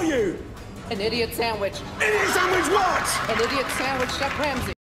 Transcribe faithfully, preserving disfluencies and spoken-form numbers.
you? An idiot sandwich. Idiot sandwich what? An idiot sandwich, Chef Ramsey.